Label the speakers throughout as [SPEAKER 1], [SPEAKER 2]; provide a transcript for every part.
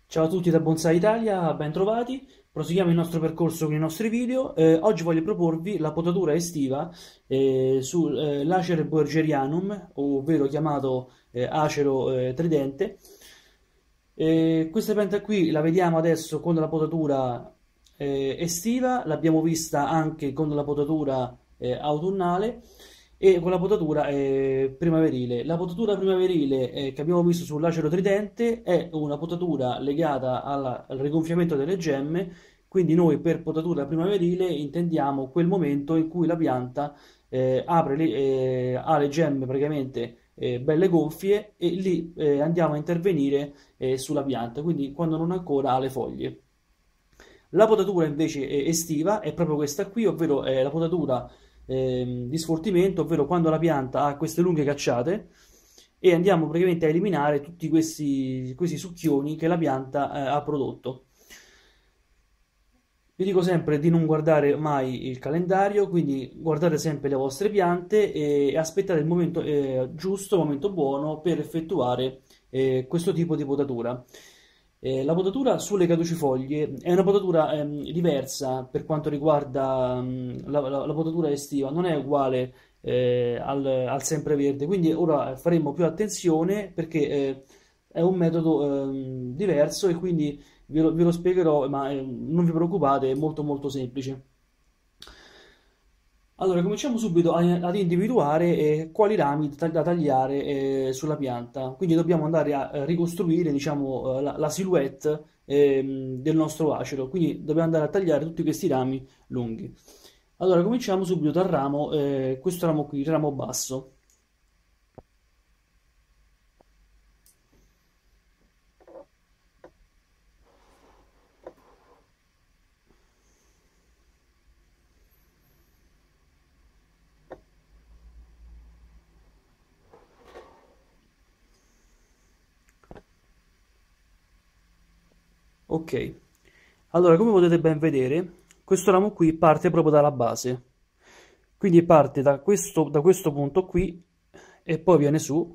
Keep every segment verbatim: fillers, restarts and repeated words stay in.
[SPEAKER 1] Ciao a tutti da Bonsai Italia, ben trovati. Proseguiamo il nostro percorso con i nostri video. Eh, oggi voglio proporvi la potatura estiva eh, sull'Acer boergerianum, ovvero chiamato eh, acero eh, tridente. Eh, questa pianta qui la vediamo adesso con la potatura eh, estiva, l'abbiamo vista anche con la potatura eh, autunnale e con la potatura eh, primaverile. La potatura primaverile eh, che abbiamo visto sull'acero tridente è una potatura legata alla- al rigonfiamento delle gemme, quindi noi per potatura primaverile intendiamo quel momento in cui la pianta eh, apre le, eh, ha le gemme praticamente eh, belle gonfie e lì eh, andiamo a intervenire eh, sulla pianta, quindi quando non ancora ha le foglie. La potatura invece eh, estiva è proprio questa qui, ovvero è la potatura ehm, di sfoltimento, ovvero quando la pianta ha queste lunghe cacciate e andiamo praticamente a eliminare tutti questi, questi succhioni che la pianta eh, ha prodotto. Vi dico sempre di non guardare mai il calendario, quindi guardate sempre le vostre piante e aspettate il momento eh, giusto, il momento buono per effettuare eh, questo tipo di potatura. Eh, la potatura sulle caducifoglie è una potatura ehm, diversa per quanto riguarda mm, la, la- la potatura estiva, non è uguale eh, al, al sempreverde, quindi ora faremo più attenzione perché eh, è un metodo ehm, diverso e quindi ve lo, ve lo spiegherò, ma eh, non vi preoccupate, è molto molto semplice. Allora, cominciamo subito a- ad individuare eh, quali rami da da tagliare eh, sulla pianta. Quindi dobbiamo andare a eh, ricostruire, diciamo, eh, la, la silhouette ehm, del nostro acero. Quindi dobbiamo andare a tagliare tutti questi rami lunghi. Allora, cominciamo subito dal ramo, eh, questo ramo qui, il ramo basso. Ok. Allora, come potete ben vedere, questo ramo qui parte proprio dalla base. Quindi parte da questo, da questo punto qui e poi viene su,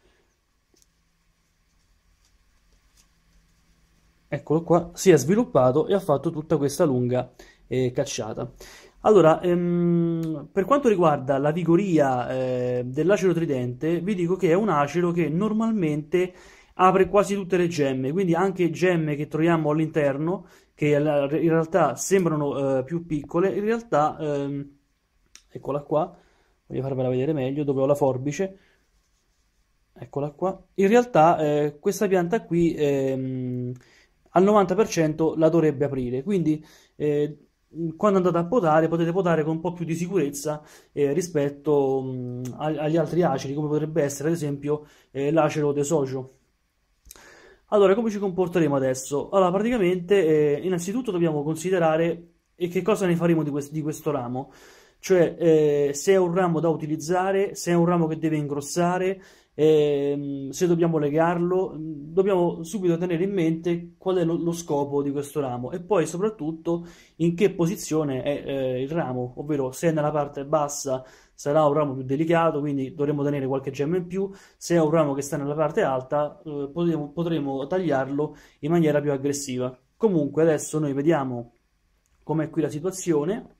[SPEAKER 1] eccolo qua, si è sviluppato e ha fatto tutta questa lunga eh, cacciata. Allora, ehm, per quanto riguarda la vigoria eh, dell'acero tridente, vi dico che è un acero che normalmente apre quasi tutte le gemme, quindi anche gemme che troviamo all'interno, che in realtà sembrano eh, più piccole, in realtà, ehm, eccola qua, voglio farvela vedere meglio, dove ho la forbice, eccola qua. In realtà eh, questa pianta qui ehm, al novanta per cento la dovrebbe aprire, quindi eh, quando andate a potare potete potare con un po' più di sicurezza eh, rispetto mh, ag- agli altri aceri, come potrebbe essere ad esempio eh, l'acero de socio. Allora, come ci comporteremo adesso? Allora, praticamente, eh, innanzitutto dobbiamo considerare e che cosa ne faremo di, quest- di questo ramo, cioè eh, se è un ramo da utilizzare, se è un ramo che deve ingrossare, ehm, se dobbiamo legarlo, dobbiamo subito tenere in mente qual è lo, lo scopo di questo ramo e poi soprattutto in che posizione è eh, il ramo, ovvero se è nella parte bassa sarà un ramo più delicato, quindi dovremo tenere qualche gemma in più, se è un ramo che sta nella parte alta, eh, potremo, potremo tagliarlo in maniera più aggressiva. Comunque adesso noi vediamo com'è qui la situazione.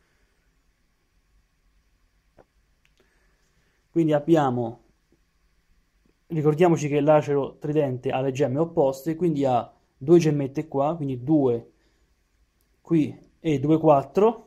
[SPEAKER 1] Quindi abbiamo, ricordiamoci che l'acero tridente ha le gemme opposte, quindi ha due gemmette qua, quindi due qui e due, quattro,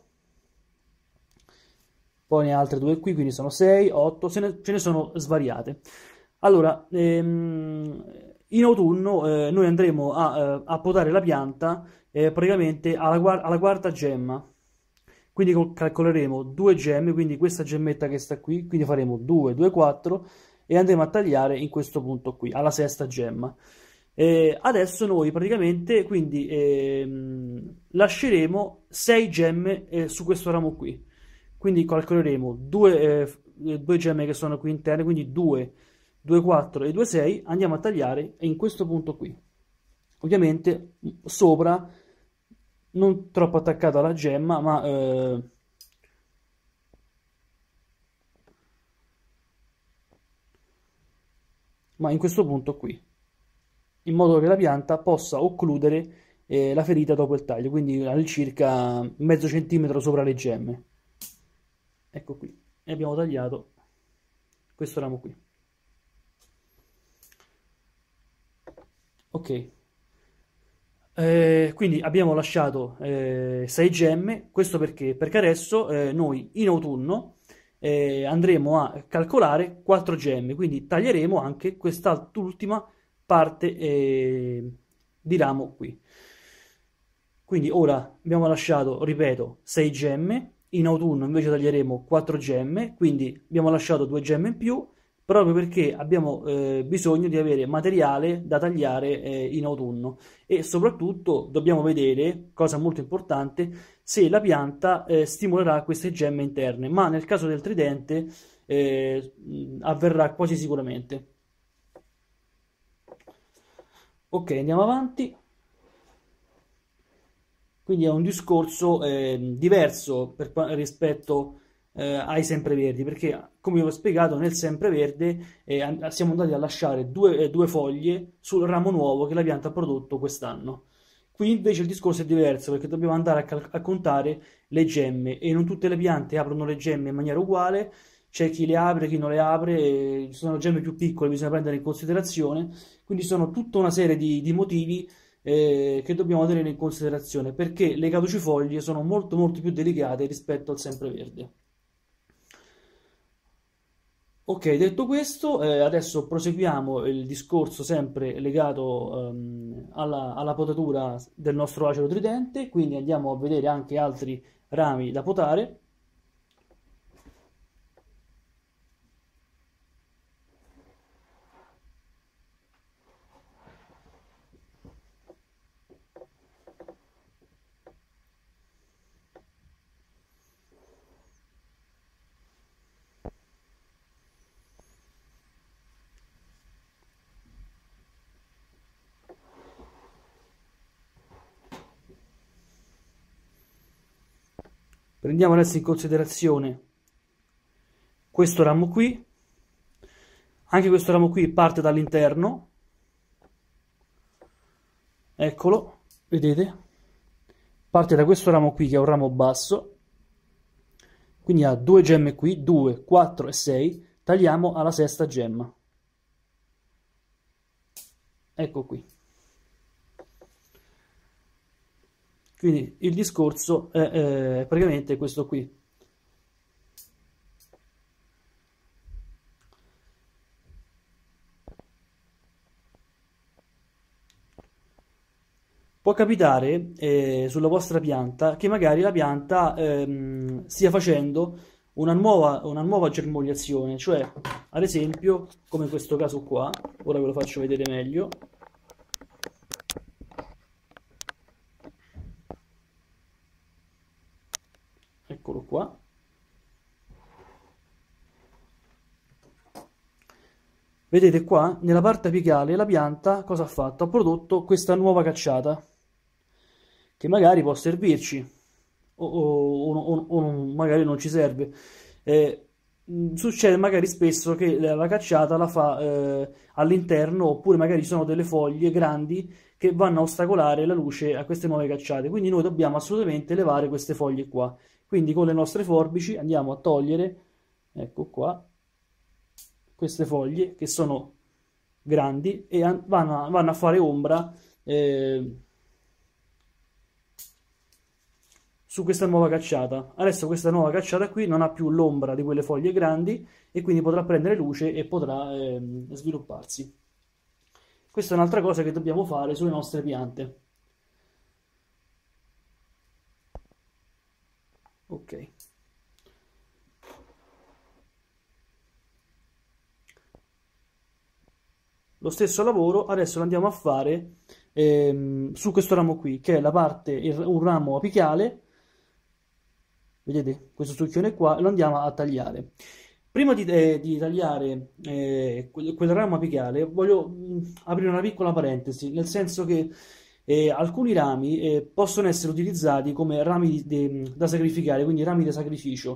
[SPEAKER 1] poi ne ha altre due qui, quindi sono sei, otto, ce ne, ce ne sono svariate. Allora, ehm, in autunno eh, noi andremo a, eh, a potare la pianta eh, praticamente alla, guar- alla quarta gemma. Quindi col- calcoleremo due gemme, quindi questa gemmetta che sta qui, quindi faremo due, due, quattro e andremo a tagliare in questo punto qui, alla sesta gemma. Eh, adesso noi praticamente quindi ehm, lasceremo sei gemme eh, su questo ramo qui. Quindi calcoleremo due, eh, due gemme che sono qui interne, quindi due, due, quattro e due, sei, andiamo a tagliare in questo punto qui. Ovviamente sopra, non troppo attaccato alla gemma, ma, eh, ma in questo punto qui. in modo che la pianta possa occludere eh, la ferita dopo il taglio, quindi all'incirca mezzo centimetro sopra le gemme. Ecco qui, e abbiamo tagliato questo ramo qui. Ok, eh, quindi abbiamo lasciato eh, sei gemme, questo perché? Perché adesso eh, noi in autunno eh, andremo a calcolare quattro gemme, quindi taglieremo anche quest'ultima parte eh, di ramo qui. Quindi ora abbiamo lasciato, ripeto, sei gemme, in autunno invece taglieremo quattro gemme, quindi abbiamo lasciato due gemme in più, proprio perché abbiamo eh, bisogno di avere materiale da tagliare eh, in autunno e soprattutto dobbiamo vedere, cosa molto importante, se la pianta eh, stimolerà queste gemme interne, ma nel caso del tridente eh, avverrà quasi sicuramente. Ok, andiamo avanti. Quindi è un discorso eh, diverso per, rispetto eh, ai sempreverdi, perché come vi ho spiegato nel sempreverde eh, siamo andati a lasciare due, eh, due foglie sul ramo nuovo che la pianta ha prodotto quest'anno. Qui invece il discorso è diverso perché dobbiamo andare a, a contare le gemme e non tutte le piante aprono le gemme in maniera uguale, c'è chi le apre, chi non le apre, ci sono gemme più piccole, bisogna prendere in considerazione, quindi sono tutta una serie di, di motivi eh, che dobbiamo tenere in considerazione perché le caducifoglie sono molto molto più delicate rispetto al sempreverde. Ok, detto questo, eh, adesso proseguiamo il discorso sempre legato ehm, alla, alla potatura del nostro acero tridente, quindi andiamo a vedere anche altri rami da potare. Prendiamo adesso in considerazione questo ramo qui, anche questo ramo qui parte dall'interno, eccolo, vedete? Parte da questo ramo qui che è un ramo basso, quindi ha due gemme qui, due, quattro e sei, tagliamo alla sesta gemma. Ecco qui. Quindi il discorso è, è praticamente questo qui. Può capitare eh, sulla vostra pianta che magari la pianta ehm, stia facendo una nuova, una nuova germogliazione, cioè ad esempio come in questo caso qua, ora ve lo faccio vedere meglio. Eccolo qua. Vedete qua, nella parte apicale la pianta cosa ha fatto? Ha prodotto questa nuova cacciata, che magari può servirci, o, o, o, o non, magari non ci serve. Eh, succede magari spesso che la cacciata la fa eh, all'interno, oppure magari ci sono delle foglie grandi che vanno a ostacolare la luce a queste nuove cacciate, quindi noi dobbiamo assolutamente levare queste foglie qua. Quindi con le nostre forbici andiamo a togliere, ecco qua, queste foglie che sono grandi e vanno a, vanno a fare ombra eh, su questa nuova cacciata. Adesso questa nuova cacciata qui non ha più l'ombra di quelle foglie grandi e quindi potrà prendere luce e potrà eh, svilupparsi. Questa è un'altra cosa che dobbiamo fare sulle nostre piante. Ok. Lo stesso lavoro adesso lo andiamo a fare ehm, su questo ramo qui, che è la parte, un ramo apicale. Vedete questo succhione qua, lo andiamo a tagliare. Prima di, eh, di tagliare eh, quel, quel ramo apicale voglio mh, aprire una piccola parentesi, nel senso che eh, alcuni rami eh, possono essere utilizzati come rami di- de- da sacrificare, quindi rami da sacrificio.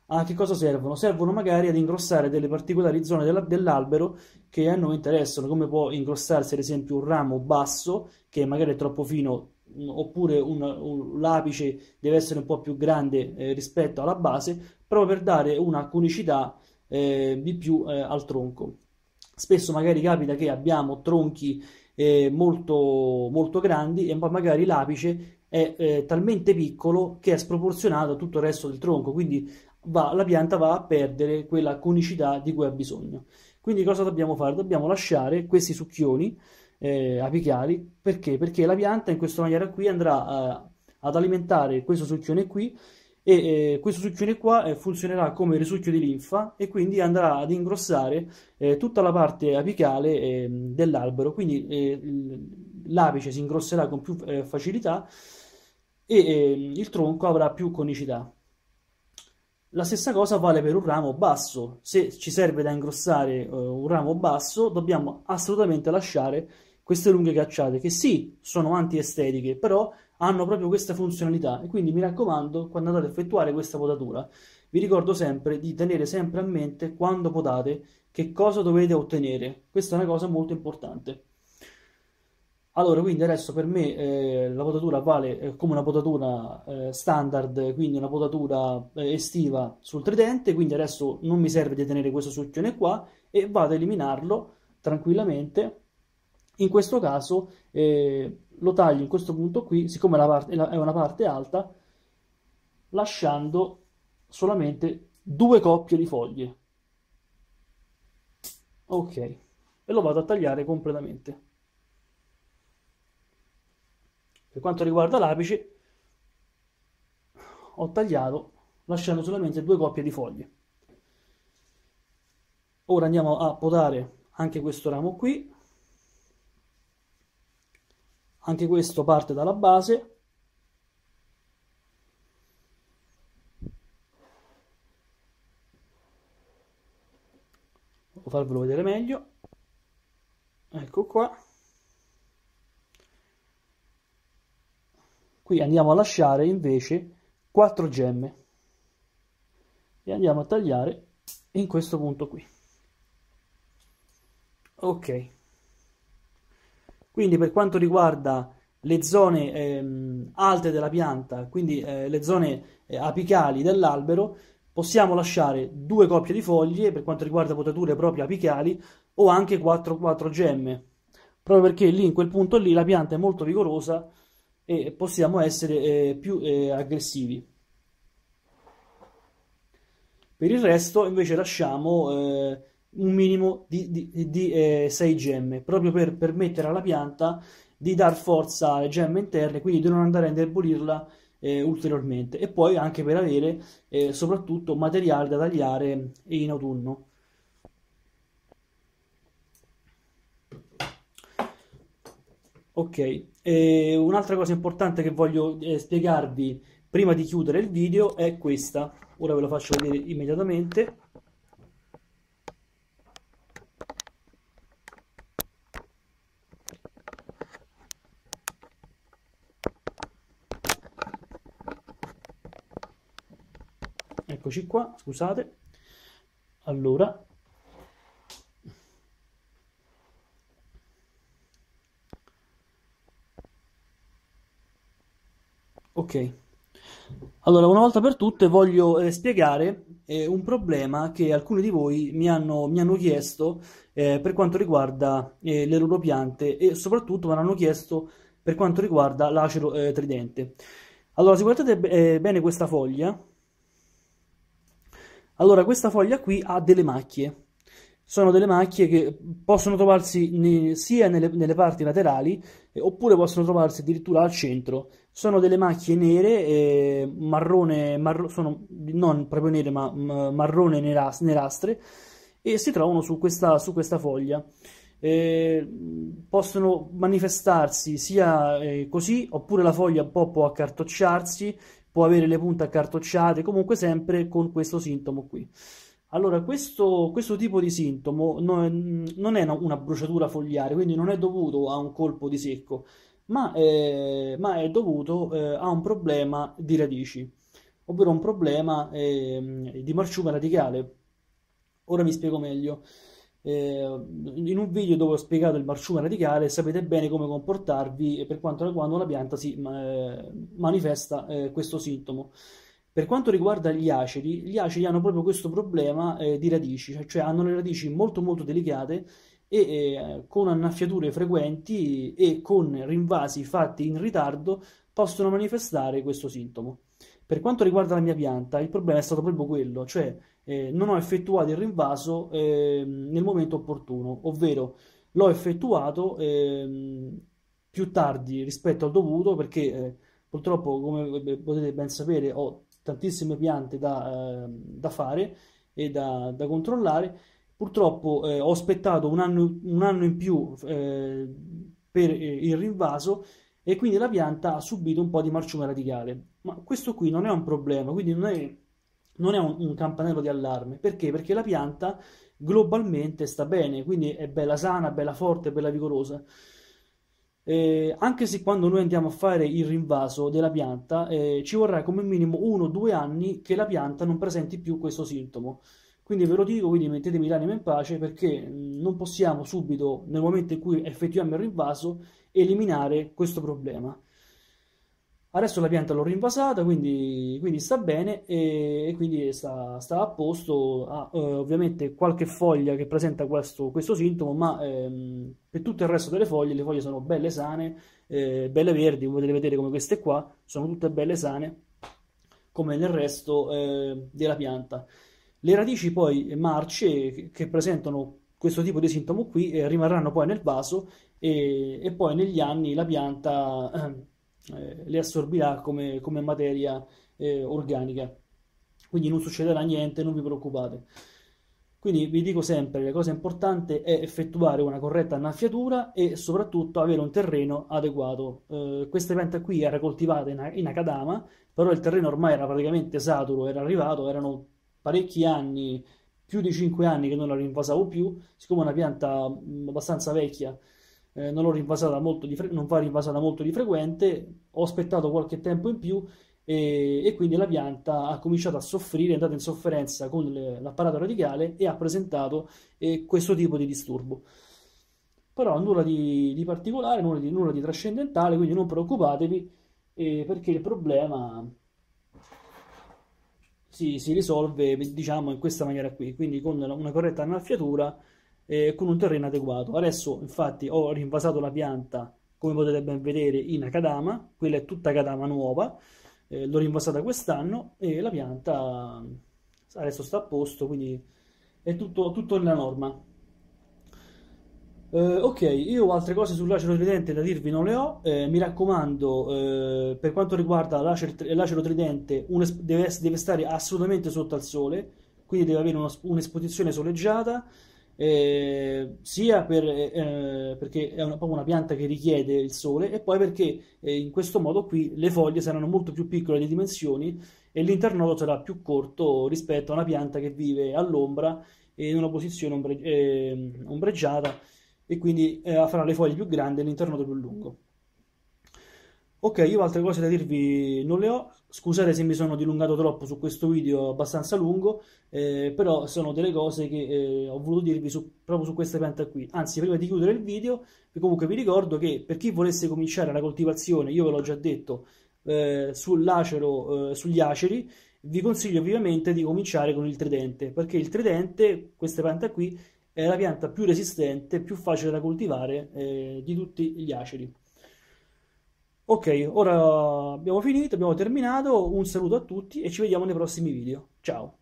[SPEAKER 1] a che cosa servono? Servono magari ad ingrossare delle particolari zone della- dell'albero che a noi interessano, come può ingrossarsi ad esempio un ramo basso che magari è troppo fino, mh, oppure un, un- l'apice deve essere un po' più grande eh, rispetto alla base, proprio per dare una conicità eh, di più eh, al tronco. Spesso magari capita che abbiamo tronchi eh, molto, molto grandi e poi magari l'apice è eh, talmente piccolo che è sproporzionato a tutto il resto del tronco, quindi va- la pianta va a perdere quella conicità di cui ha bisogno. Quindi cosa dobbiamo fare? Dobbiamo lasciare questi succhioni eh, apicali, perché? Perché la pianta in questa maniera qui andrà eh, ad alimentare questo succhione qui e eh, questo succhione qua eh, funzionerà come risucchio di linfa e quindi andrà ad ingrossare eh, tutta la parte apicale eh, dell'albero, quindi eh, il- l'apice si ingrosserà con più eh, facilità e eh, il tronco avrà più conicità. La stessa cosa vale per un ramo basso. Se ci serve da ingrossare eh, un ramo basso, dobbiamo assolutamente lasciare queste lunghe cacciate, che sì, sono antiestetiche, però hanno proprio questa funzionalità. E quindi mi raccomando, quando andate a effettuare questa potatura, vi ricordo sempre di tenere sempre a mente quando potate che cosa dovete ottenere. Questa è una cosa molto importante. Allora, quindi adesso per me eh, la potatura vale eh, come una potatura eh, standard, quindi una potatura eh, estiva sul tridente, quindi adesso non mi serve di tenere questo succhione qua e vado a eliminarlo tranquillamente. In questo caso eh, lo taglio in questo punto qui, siccome la parte- è una parte alta, lasciando solamente due coppie di foglie. Ok, e lo vado a tagliare completamente. Per quanto riguarda l'apice, ho tagliato lasciando solamente due coppie di foglie. Ora andiamo a potare anche questo ramo qui, anche questo parte dalla base. Devo farvelo vedere meglio. Ecco qua. Qui andiamo a lasciare invece quattro gemme e andiamo a tagliare in questo punto qui. Ok. Quindi per quanto riguarda le zone ehm, alte della pianta, quindi eh, le zone eh, apicali dell'albero, possiamo lasciare due coppie di foglie per quanto riguarda potature proprio apicali o anche quattro, quattro gemme, proprio perché lì in quel punto lì la pianta è molto vigorosa e possiamo essere eh, più eh, aggressivi. Per il resto invece lasciamo eh, un minimo di, di, di, eh, sei gemme, proprio per permettere alla pianta di dar forza alle gemme interne, quindi di non andare a indebolirla eh, ulteriormente. E poi anche per avere eh, soprattutto materiale da tagliare in autunno. Ok, e un'altra cosa importante che voglio eh, spiegarvi prima di chiudere il video è questa. Ora ve lo faccio vedere immediatamente. Eccoci qua, scusate. Allora, ok. Allora, una volta per tutte voglio eh, spiegare eh, un problema che alcuni di voi mi hanno, mi hanno chiesto eh, per quanto riguarda eh, le loro piante e soprattutto me l'hanno chiesto per quanto riguarda l'acero eh, tridente. Allora, se guardate eh, bene questa foglia, allora questa foglia qui ha delle macchie. Sono delle macchie che possono trovarsi ne- sia nelle, nelle parti laterali eh, oppure possono trovarsi addirittura al centro. Sono delle macchie nere, eh, marrone, marro- sono non proprio nere, ma ma marrone neras- nerastre, e si trovano su questa, su questa foglia. Eh, possono manifestarsi sia eh, così, oppure la foglia un po' può accartocciarsi, può avere le punte accartocciate, comunque sempre con questo sintomo qui. Allora, questo, questo tipo di sintomo no- non è una, una bruciatura fogliare, quindi non è dovuto a un colpo di secco, ma, eh, ma è dovuto eh, a un problema di radici. ovvero un problema eh, di marciume radicale. Ora mi spiego meglio. Eh, in un video dove ho spiegato il marciume radicale sapete bene come comportarvi per quanto quando una pianta si eh, manifesta eh, questo sintomo. Per quanto riguarda gli aceri, gli aceri hanno proprio questo problema eh, di radici, cioè, cioè hanno le radici molto molto delicate e eh, con annaffiature frequenti e con rinvasi fatti in ritardo possono manifestare questo sintomo. Per quanto riguarda la mia pianta, il problema è stato proprio quello, cioè eh, non ho effettuato il rinvaso eh, nel momento opportuno, ovvero l'ho effettuato eh, più tardi rispetto al dovuto perché eh, purtroppo, come potete ben sapere, ho tantissime piante da, eh, da fare e da, da controllare. Purtroppo eh, ho aspettato un anno, un anno in più eh, per eh, il rinvaso e quindi la pianta ha subito un po' di marciume radicale. Ma questo qui non è un problema, quindi non è, non è un, un campanello di allarme. Perché? Perché la pianta globalmente sta bene, quindi è bella sana, bella forte, bella vigorosa. Eh, anche se quando noi andiamo a fare il rinvaso della pianta, eh, ci vorrà come minimo uno o due anni che la pianta non presenti più questo sintomo. Quindi ve lo dico, quindi mettetemi l'anima in pace perché mh, non possiamo subito, nel momento in cui effettuiamo il rinvaso, eliminare questo problema. Adesso la pianta l'ho rinvasata, quindi, quindi sta bene e, e quindi sta, sta a posto. Ha eh, ovviamente qualche foglia che presenta questo, questo sintomo, ma ehm, per tutto il resto delle foglie, le foglie sono belle sane, eh, belle verdi, come potete vedere come queste qua, sono tutte belle sane, come nel resto eh, della pianta. Le radici poi marce che, che presentano questo tipo di sintomo qui eh, rimarranno poi nel vaso e, e poi negli anni la pianta eh, le assorbirà come, come materia eh, organica. Quindi non succederà niente, non vi preoccupate. Quindi vi dico sempre, la cosa importante è effettuare una corretta annaffiatura e soprattutto avere un terreno adeguato. Eh, questa pianta qui era coltivata in, in Akadama, però il terreno ormai era praticamente saturo, era arrivato, erano parecchi anni, più di cinque anni che non la rinvasavo più, siccome è una pianta mh, abbastanza vecchia, eh, non l'ho rinvasata molto di fre- non va rinvasata molto di frequente, ho aspettato qualche tempo in più e, e quindi la pianta ha cominciato a soffrire, è andata in sofferenza con le- l'apparato radicale e ha presentato eh, questo tipo di disturbo. Però nulla di, di particolare, nulla di, nulla di trascendentale, quindi non preoccupatevi eh, perché il problema si, si risolve, diciamo, in questa maniera qui, quindi con una corretta annaffiatura e con un terreno adeguato. Adesso, infatti, ho rinvasato la pianta, come potete ben vedere, in Akadama, quella è tutta Akadama nuova, eh, l'ho rinvasata quest'anno e la pianta adesso sta a posto, quindi è tutto, tutto nella norma. Eh, ok, io altre cose sull'acero tridente da dirvi non le ho. Eh, mi raccomando, eh, per quanto riguarda l'acero l'acero tridente, un es- deve, ess- deve stare assolutamente sotto al sole, quindi deve avere uno- un'esposizione soleggiata, eh, sia per, eh, perché è una, proprio una pianta che richiede il sole, e poi perché eh, in questo modo qui le foglie saranno molto più piccole di dimensioni e l'internodo sarà più corto rispetto a una pianta che vive all'ombra e in una posizione ombre- eh, ombreggiata e quindi eh, farà le foglie più grandi e l'internodo più lungo. Ok, io altre cose da dirvi non le ho, scusate se mi sono dilungato troppo su questo video abbastanza lungo, eh, però sono delle cose che eh, ho voluto dirvi su- proprio su questa pianta qui. Anzi, prima di chiudere il video, comunque vi ricordo che per chi volesse cominciare la coltivazione, io ve l'ho già detto, eh, sull'acero, eh, sugli aceri, vi consiglio vivamente di cominciare con il tridente, perché il tridente, questa pianta qui, è la pianta più resistente, più facile da coltivare eh, di tutti gli aceri. Ok, ora abbiamo finito, abbiamo terminato. Un saluto a tutti e ci vediamo nei prossimi video. Ciao!